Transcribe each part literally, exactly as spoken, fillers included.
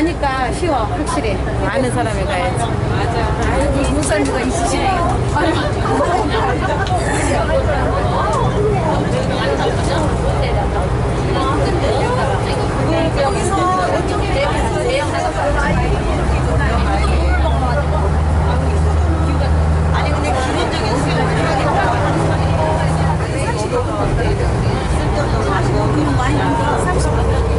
가니까 쉬워, 확실히. 아는 사람이 가야지. 맞아. 아이고, 물산주가 있으시네요. 여기서 이쪽에 대형 다섯 살 아니 근데 기본적인 수준은 사십오 킬로그램 많이 남겨. 삼십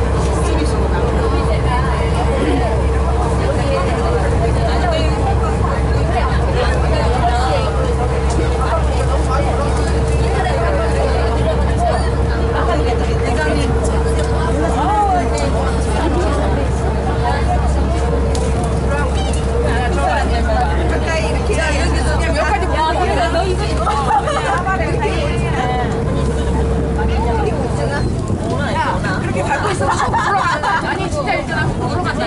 아니 진짜 있잖아. 보러 갔다.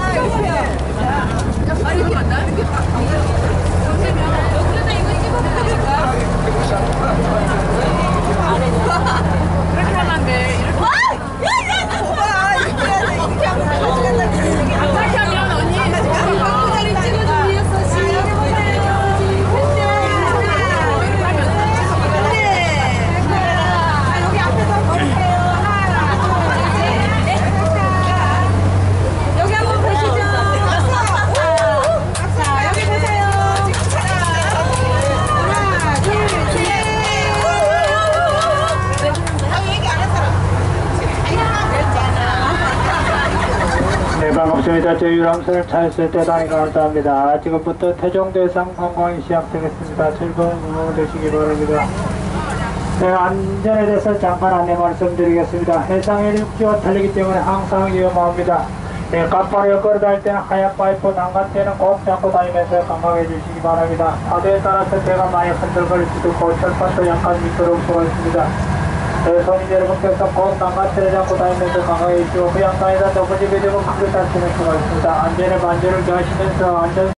아니 이렇게 간다. 이렇게 그러다 이거 찍어볼까? 그렇게 하면 안 돼. 이렇게. 와! 이렇게 해야 돼. 이렇게 하면 이렇게 하면 언니 광고자리 찍어주기 위해서 시. 여기 앞에서 보세요. 네, 반갑습니다. 저희 유람선을 차였을 때 대단히 감사합니다. 지금부터 태종대상 관광이 시작되겠습니다. 즐거운 여행 되시기 바랍니다. 네, 안전에 대해서 잠깐 안내 말씀드리겠습니다. 해상의 육지와 달리기 때문에 항상 위험합니다. 네, 깜빡이를 끌어다닐 때는 하얀 파이프 난간 때는 꼭 잡고 다니면서 건강해 주시기 바랍니다. 파도에 따라서 배가 많이 흔들거릴 수도 있고 철판도 약간 미끄러울 수가 있습니다. 네, 손님 여러분께서 꼭 난간대를 잡고 다니면서 강하게 해주시고 그 양상에다 넘어지게 되면 크게 다치는 수가 있습니다. 안전에 만전을 기하시면서 안전